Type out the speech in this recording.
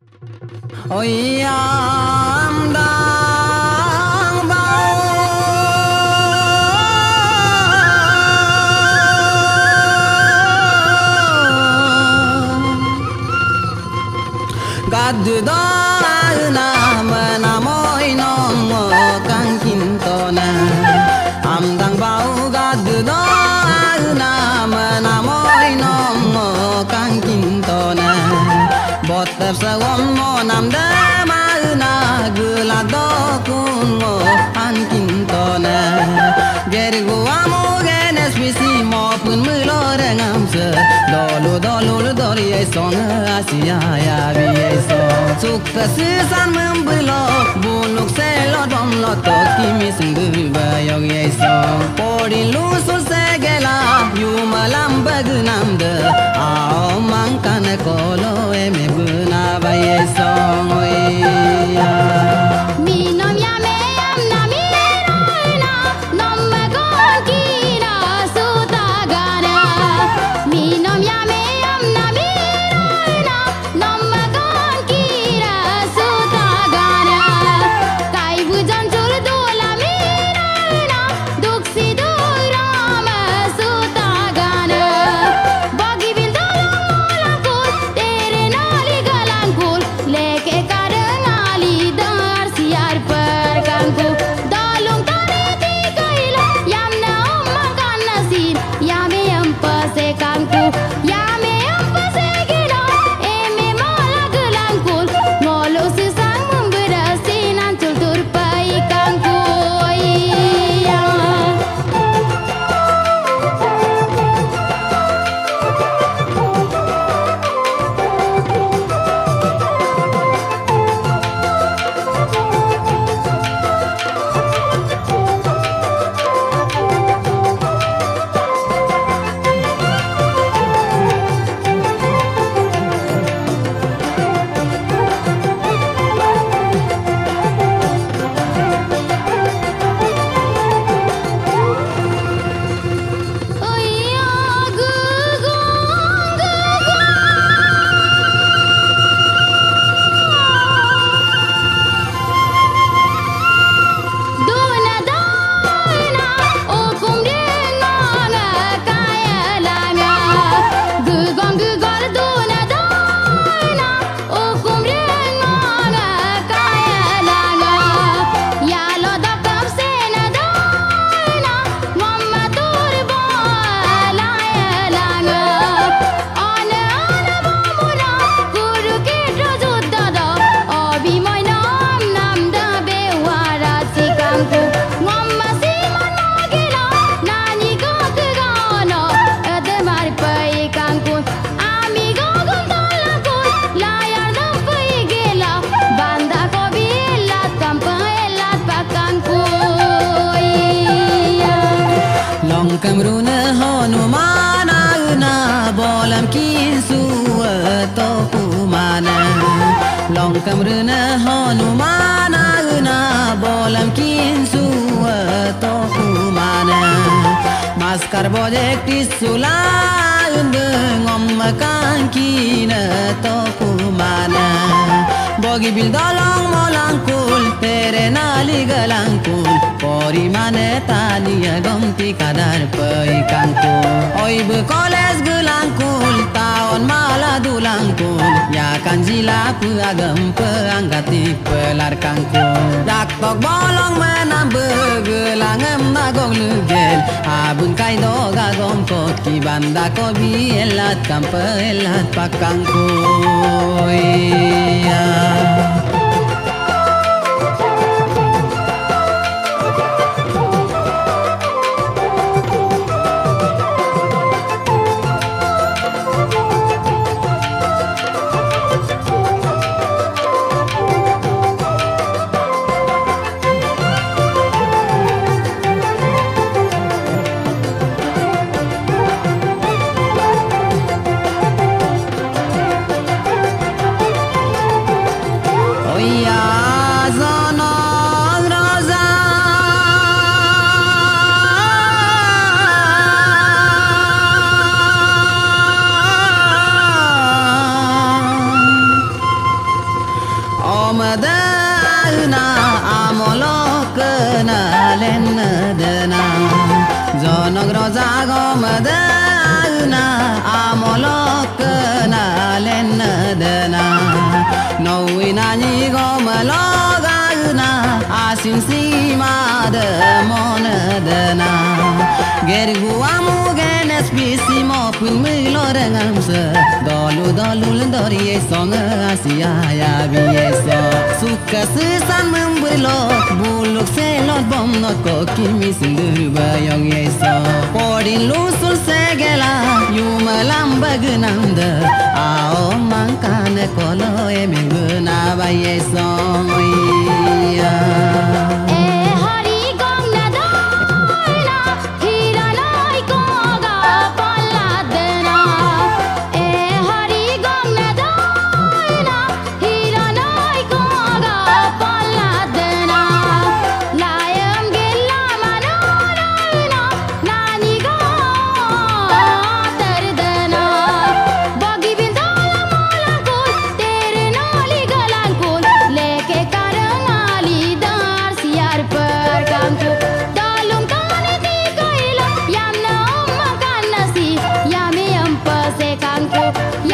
Ôi am đang bao gạt đó nam môi nom căng kim to na am đang bao gạt đó nam môi nom căng kim to na bọt tập sa gom mo nam da ma na gula do kun mo an kim to na gergo amo genes visi mo pun mu lo rengam se dolu dori ai song asia ya vi ai so sukta sisan membelok buluk selot bom lot to kimi sunggu ba yogi ai so podi lusul segela yu malam bagnam de ao mangkan kolo eme buna ba ai so oya Minom ya me am na mira na nom ma gon kira sutagana Minom ya me am na mira na nom ma gon kira sutagana kai bujan chul dola mira na duksi durama sutagana bagi bil dola kul tere nali galan kul leke karangali dar siar per kangku dalung tariti kaila yamna umman nasin yame ampase kangku yame ampase gina eme malagalan kul ngolo sisang memberasi nancul turpai kangku iya Kamruna honumana na bolam kinsu to kumana long kamruna honumana na bolam kinsu to kumana maskar bojek tisula ngom kankina to kumana bogi bil dolong molangkul tere nali galangkul pori mane tania gomti kadar pai kangku oi be koles gelangkul taon mala dulangkul ya kanjila pu agam pe anggati pelar kangku dak tok bolong menam begelangem nagong lugel abun kai do gagom kot ki banda ko bi elat kampe elat pakangku ya Noi nani gomalogana asin simada monadana Gergu amu genes bisimo pun milorengam se Dolu dolu lendori songa asia ya biesa Suka sesan membelo buluk selot bom not ko kimi sindur bayong yesa Podin lusul segela yumalam bagunanda Ao mangkane kolo emenguna bayesa Kangkuk